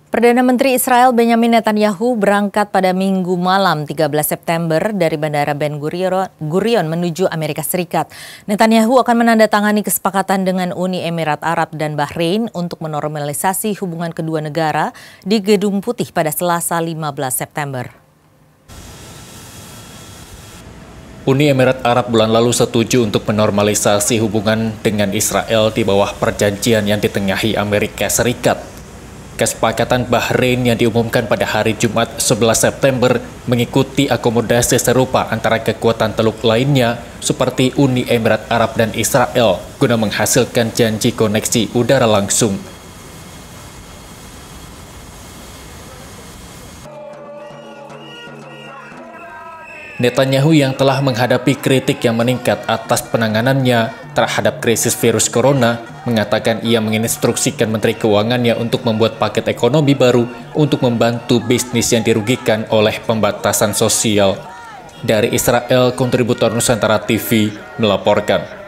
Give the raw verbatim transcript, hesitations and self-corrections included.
Perdana Menteri Israel Benjamin Netanyahu berangkat pada Minggu malam tiga belas September dari Bandara Ben Gurion menuju Amerika Serikat. Netanyahu akan menandatangani kesepakatan dengan Uni Emirat Arab dan Bahrain untuk menormalisasi hubungan kedua negara di Gedung Putih pada Selasa lima belas September. Uni Emirat Arab bulan lalu setuju untuk menormalisasi hubungan dengan Israel di bawah perjanjian yang ditengahi Amerika Serikat. Kesepakatan Bahrain yang diumumkan pada hari Jumat sebelas September mengikuti akomodasi serupa antara kekuatan Teluk lainnya seperti Uni Emirat Arab dan Israel guna menghasilkan janji koneksi udara langsung. Netanyahu yang telah menghadapi kritik yang meningkat atas penanganannya terhadap krisis virus corona mengatakan ia menginstruksikan Menteri Keuangannya untuk membuat paket ekonomi baru untuk membantu bisnis yang dirugikan oleh pembatasan sosial. Dari Israel, kontributor Nusantara T V melaporkan.